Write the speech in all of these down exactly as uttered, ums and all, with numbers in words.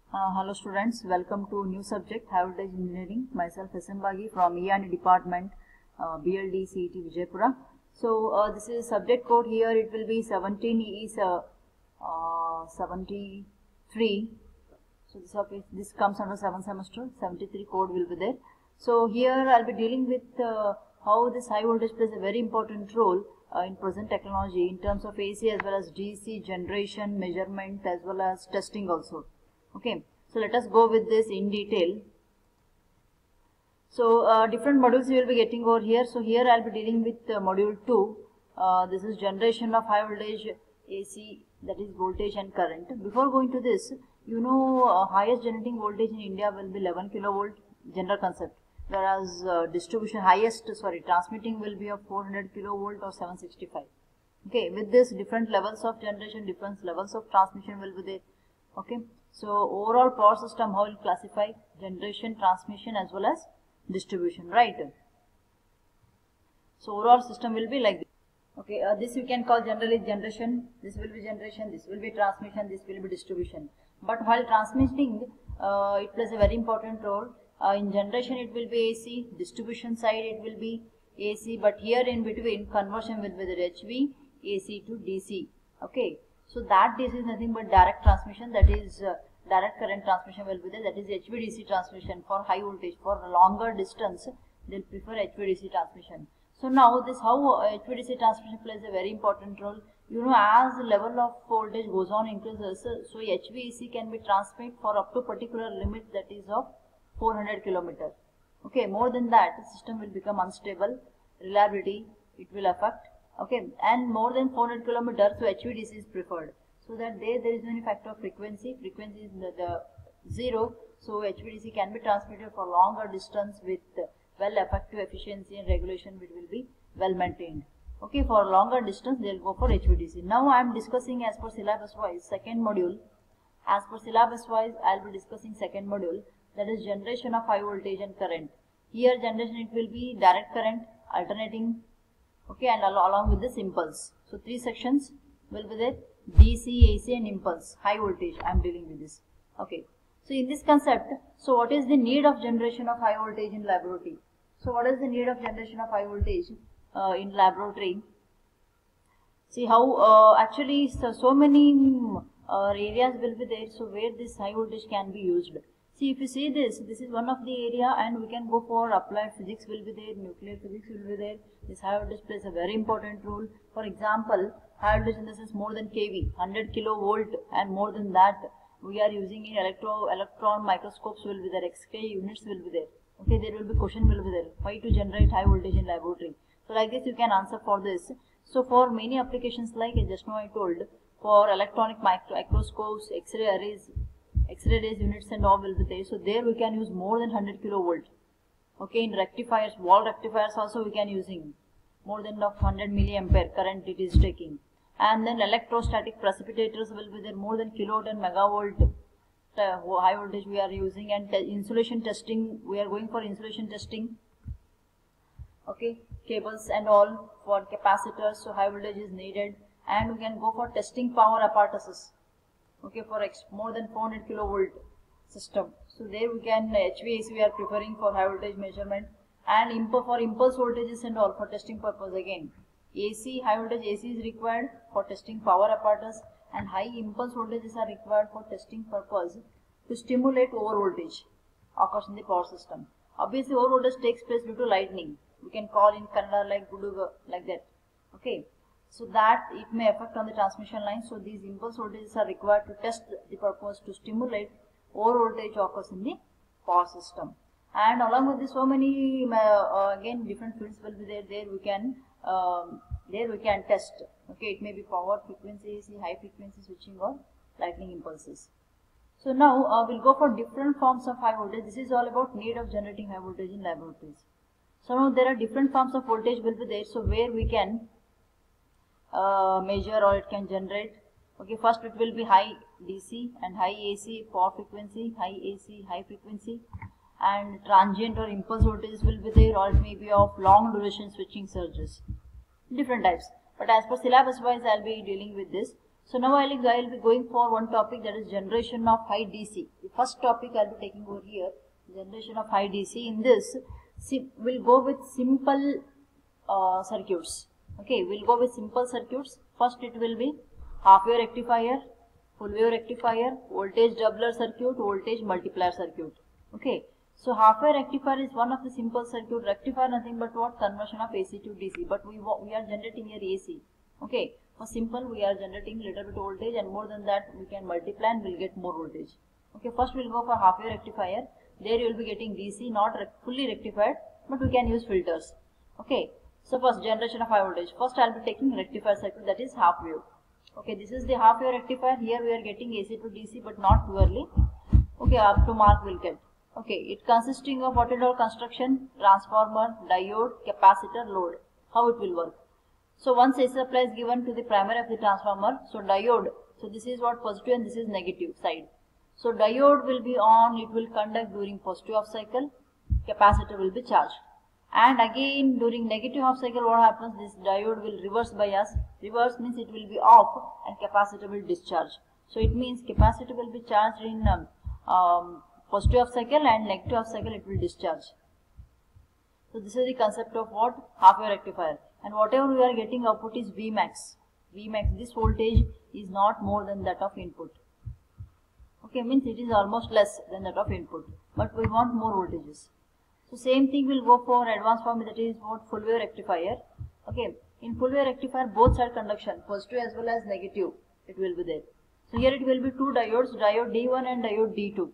Uh, hello students, welcome to new subject High Voltage Engineering. Myself S M Bagi from E and E department, uh, B L D C E T Vijaypura. So uh, this is subject code here. It will be seventeen is uh, uh, seventy-three. So this okay, this comes under seventh semester. seventy-three code will be there. So here I'll be dealing with uh, how this high voltage plays a very important role uh, in present technology in terms of A C as well as D C generation, measurement as well as testing also. Okay, so let us go with this in detail. So uh, different modules you will be getting over here. So here I'll be dealing with uh, module two. Uh, this is generation of high voltage A C, that is voltage and current. Before going to this, you know uh, highest generating voltage in India will be eleven kilovolt, general concept. Whereas uh, distribution highest, sorry, transmitting will be of four hundred kilovolt or seven sixty-five. Okay, with this different levels of generation, different levels of transmission will be there. Okay, so overall power system, how will classify generation, transmission as well as distribution, right? So overall system will be like this. Okay, uh, this you can call generally generation, this will be generation, this will be transmission, this will be distribution. But while transmitting, uh, it plays a very important role. Uh, in generation it will be A C, distribution side it will be A C, but here in between conversion will be the H V, A C to D C. Okay, so that this is nothing but direct transmission, that is uh, direct current transmission will be there, that is H V D C transmission for high voltage. For longer distance they'll prefer H V D C transmission. So now this how H V D C transmission plays a very important role. You know, as the level of voltage goes on increases, so H V D C can be transmitted for up to particular limit, that is of four hundred kilometer. Okay, more than that the system will become unstable, reliability it will affect. Okay, and more than four hundred kilometers, so H V D C is preferred. So that there there is no factor of frequency. Frequency is the, the zero. So H V D C can be transmitted for longer distance with well effective efficiency and regulation, which will be well maintained. Okay, for longer distance they will go for H V D C. Now I am discussing as per syllabus wise second module. As per syllabus wise I will be discussing second module, that is generation of high voltage and current. Here generation it will be direct current, alternating, okay, and al along with this impulse. So three sections will be there: D C, A C and impulse. High voltage I am dealing with this. Okay, so in this concept, so what is the need of generation of high voltage in laboratory? So what is the need of generation of high voltage uh, in laboratory? See how uh, actually so, so many uh, areas will be there, so where this high voltage can be used. See, if you see this, this is one of the area, and we can go for applied physics will be there, nuclear physics will be there. This high voltage plays a very important role. For example, high voltage in this is more than K V, one hundred kilovolt, and more than that we are using in electro electron microscopes will be there, X-ray units will be there. Okay, there will be question will be there, why to generate high voltage in laboratory. So like this you can answer for this. So for many applications, like I just now I told, for electronic microscopes, X-ray arrays, X-ray rays units and all will be there. So there we can use more than one hundred kilovolt. Okay, in rectifiers, wall rectifiers also we can using more than of one hundred milliampere current it is taking. And then electrostatic precipitators will be there, more than kilowatt and megavolt uh, high voltage we are using. And te insulation testing, we are going for insulation testing. Okay, cables and all for capacitors, so high voltage is needed. And we can go for testing power apparatuses. Okay, for ex more than four hundred kilovolt system. So there we can H V A C we are preferring for high voltage measurement, and imp for impulse voltages and all for testing purpose. Again A C, high voltage A C is required for testing power apparatus, and high impulse voltages are required for testing purpose to stimulate over voltage occurs in the power system. Obviously over voltage takes place due to lightning. We can call in Kannada like Guduga, like that. Okay, so that it may affect on the transmission line. So these impulse voltages are required to test the purpose to stimulate over voltage occurs in the power system. And along with this, so many uh, uh, again different fields will be there. There we can um, there we can test. Okay, it may be power, frequency, high frequency switching or lightning impulses. So now uh, we'll go for different forms of high voltage. This is all about need of generating high voltage in laboratories. So now there are different forms of voltage will be there. So where we can uh, measure or it can generate. Okay, first it will be high D C and high A C, power frequency, high A C, high frequency, and transient or impulse voltages will be there, or it may be of long duration switching surges. Different types. But as per syllabus wise, I will be dealing with this. So now I'll, I'll be going for one topic, that is generation of high D C. The first topic I'll be taking over here, generation of high D C. In this, we'll go with simple uh, circuits. Okay, we'll go with simple circuits. First it will be half wave rectifier, full wave rectifier, voltage doubler circuit, voltage multiplier circuit. Okay, so half wave rectifier is one of the simple circuit. Rectifier nothing but what? Conversion of A C to D C, but we we are generating here A C. Okay, for simple we are generating little bit voltage, and more than that we can multiply and we'll get more voltage. Okay, first we'll go for half wave rectifier. There you will be getting D C, not rec fully rectified, but we can use filters. Okay, so first generation of high voltage. First I'll be taking rectifier circuit, that is half wave. Okay, this is the half wave rectifier. Here we are getting A C to D C, but not purely. Okay, up to mark we'll get. Okay, it consisting of what is all construction, transformer, diode, capacitor, load. How it will work? So once A C supply is given to the primary of the transformer, so diode, so this is what positive and this is negative side. So diode will be on, it will conduct during positive half cycle, capacitor will be charged. And again during negative half cycle what happens, this diode will reverse bias. Reverse means it will be off and capacitor will discharge. So it means capacitor will be charged in um, um, positive half cycle and negative half cycle it will discharge. So this is the concept of what? Half wave rectifier. And whatever we are getting output is V max. V max, this voltage is not more than that of input. Okay, means it is almost less than that of input, but we want more voltages. So same thing will go for advanced form, that is what? Full wave rectifier. Okay, in full wave rectifier both side conduction, positive as well as negative, it will be there. So here it will be two diodes, diode D one and diode D two.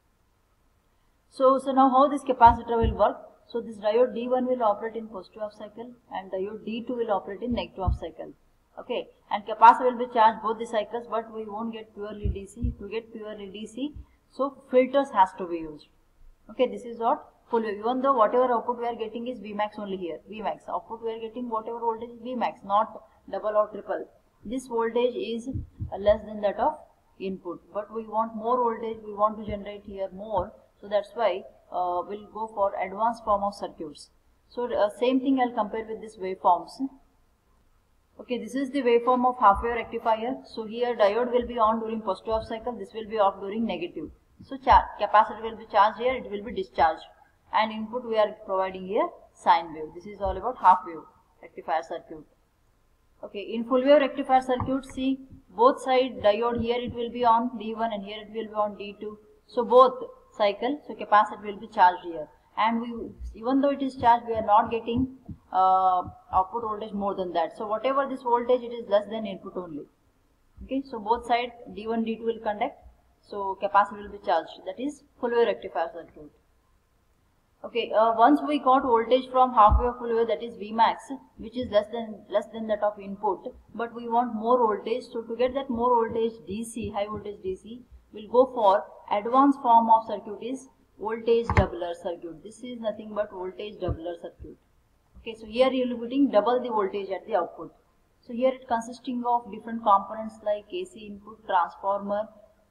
So, so now how this capacitor will work? So this diode D one will operate in positive half cycle and diode D two will operate in negative half cycle. Okay, and capacitor will be charged both the cycles, but we won't get purely D C. To get purely D C, so filters has to be used. Okay, this is what full wave. Even though whatever output we are getting is V max only here. V max output we are getting whatever voltage is V max, not double or triple. This voltage is less than that of input, but we want more voltage. We want to generate here more. So that's why uh, we'll go for advanced form of circuits. So uh, same thing I'll compare with this waveforms. Okay, this is the waveform of half wave rectifier. So here diode will be on during positive half cycle, this will be off during negative. So capacitor will be charged here, it will be discharged. And input we are providing here sine wave. This is all about half wave rectifier circuit. Okay, in full wave rectifier circuit, see both side diode, here it will be on D one and here it will be on D two. So both cycle, so capacitor will be charged here, and we, even though it is charged, we are not getting uh, output voltage more than that. So whatever this voltage, it is less than input only. Okay, so both side D one D two will conduct, so capacitor will be charged. That is full wave rectifier circuit. Okay, uh, once we got voltage from half wave full wave, that is V max, which is less than less than that of input, but we want more voltage. So to get that more voltage D C, high voltage D C, we'll go for advanced form of circuit is voltage doubler circuit. This is nothing but voltage doubler circuit. Okay, so here you will be getting double the voltage at the output. So here it consisting of different components like A C input, transformer,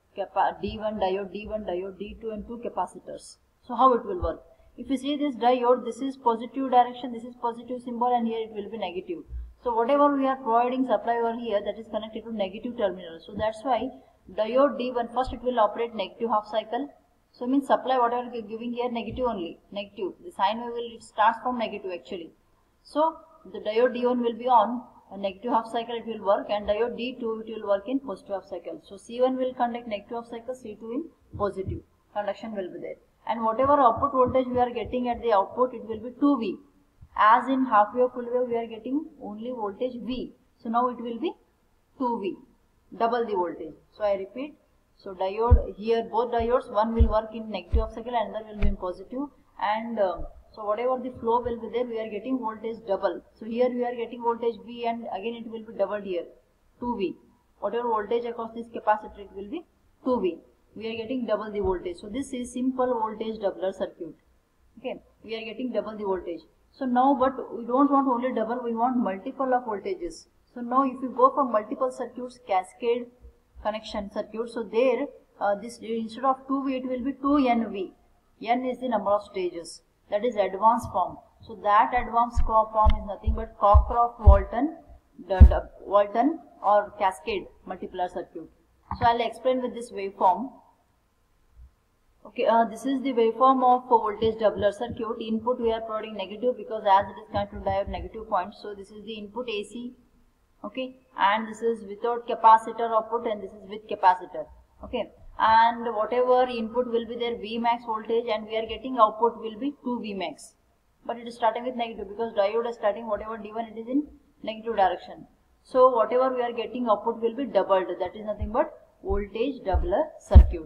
D one diode, D one diode, D two and two capacitors. So how it will work? If you see this diode, this is positive direction, this is positive symbol, and here it will be negative. So whatever we are providing supply over here, that is connected to negative terminal. So that's why diode D one, first it will operate negative half cycle. So means supply whatever you are giving here negative only, negative. The sine wave will, it starts from negative actually. So the diode D one will be on a negative half cycle, it will work, and diode D two it will work in positive half cycle. So C one will conduct negative half cycle, C two in positive. Conduction will be there. And whatever output voltage we are getting at the output, it will be two V. As in half wave full wave we are getting only voltage V. So now it will be two V. Double the voltage. So I repeat, so diode here, both diodes, one will work in negative half cycle and another will be in positive, and uh, so whatever the flow will be there, we are getting voltage double. So here we are getting voltage V, and again it will be doubled here, two V. Whatever voltage across this capacitor, it will be two V. We are getting double the voltage. So this is simple voltage doubler circuit. Okay, we are getting double the voltage. So now, but we don't want only double, we want multiple of voltages. So now if you go for multiple circuits, cascade connection circuit, so there uh, this instead of two V, it will be two N V. N is the number of stages, that is advanced form. So that advanced form is nothing but Cockcroft-Walton the, the Walton or cascade multiplier circuit. So I'll explain with this waveform. Okay, uh, this is the waveform of voltage doubler circuit. Input we are providing negative because as it is connected to diode negative point. So this is the input A C. Okay, and this is without capacitor output, and this is with capacitor. Okay, and whatever input will be there V max voltage, and we are getting output will be two V max. But it is starting with negative because diode is starting whatever D one, it is in negative direction. So whatever we are getting output will be doubled. That is nothing but voltage doubler circuit.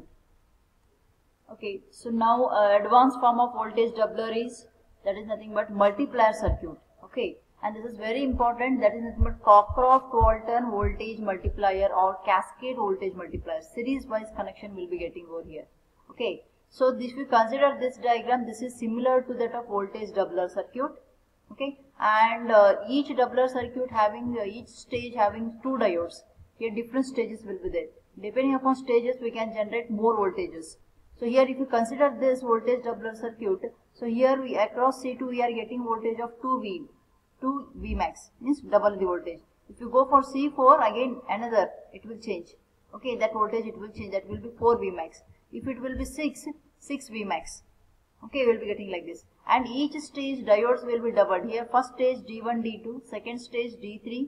Okay, so now uh, advanced form of voltage doubler is, that is nothing but multiplier circuit. Okay, and this is very important, that is nothing but Cockcroft-Walton voltage multiplier or cascade voltage multiplier. Series wise connection will be getting over here. Okay, so this, if we consider this diagram, this is similar to that of voltage doubler circuit. Okay, and uh, each doubler circuit having uh, each stage having two diodes. Here different stages will be there. Depending upon stages, we can generate more voltages. So here if you consider this voltage doubler circuit, so here we across C two we are getting voltage of two V, two V max, means double the voltage. If you go for C four, again another, it will change. Okay, that voltage it will change, that will be four V max. If it will be six, six V max. Okay, we will be getting like this. And each stage diodes will be doubled. Here first stage D one, D two, second stage D three,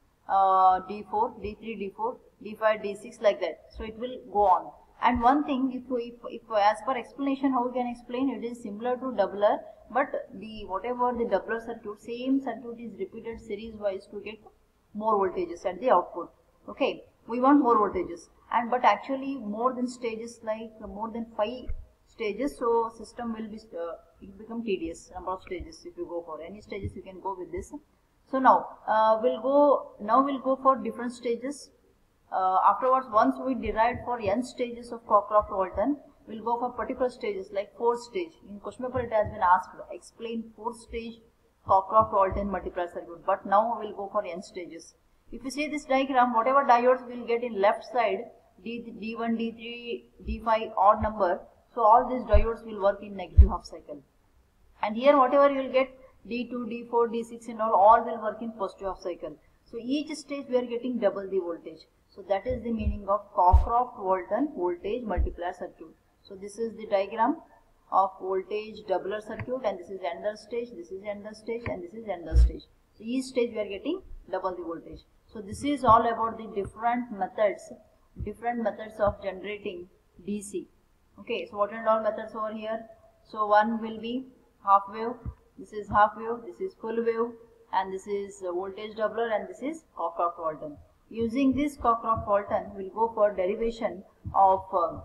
uh, D four, D three, D four, D five, D six, like that. So it will go on. And one thing, if, if, if as per explanation, how we can explain, it is similar to doubler, but the whatever the doubler circuit, same circuit is repeated series wise to get more voltages at the output. Okay, we want more voltages, and but actually more than stages, like more than five stages, so system will be uh, it become tedious number of stages. If you go for any stages, you can go with this. So now uh, we'll go now we'll go for different stages. Uh, afterwards, once we derived for n stages of Cockcroft-Walton, we'll go for particular stages like four stage. In question paper, it has been asked explain four stage Cockcroft-Walton multiplier circuit. But now we'll go for n stages. If you see this diagram, whatever diodes we'll get in left side, D, D1, D three, D five odd number. So all these diodes will work in negative half cycle. And here whatever you will get D two, D four, D six and all, all will work in positive half cycle. So each stage we are getting double the voltage. So that is the meaning of Cockcroft-Walton voltage multiplier circuit. So this is the diagram of voltage doubler circuit, and this is another stage, this is another stage, and this is another stage. So each stage we are getting double the voltage. So this is all about the different methods, different methods of generating D C. Okay, so what are all methods over here? So one will be half wave, this is half wave, this is full wave, and this is voltage doubler, and this is Cockcroft-Walton. Using this Cockcroft-Walton, we will go for derivation of uh,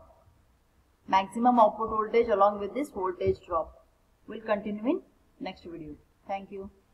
maximum output voltage along with this voltage drop. We will continue in next video. Thank you.